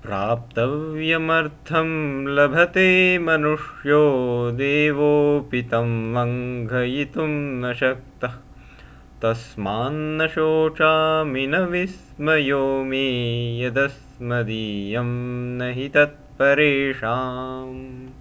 प्राप्तव्यमर्थं लभते मनुष्यो देवोऽपि तं लङ्घयितुं न शक्तः। तस्मान्न शोचामि न विस्मयो मे यदस्मदीयं न हि तत्परेषाम्।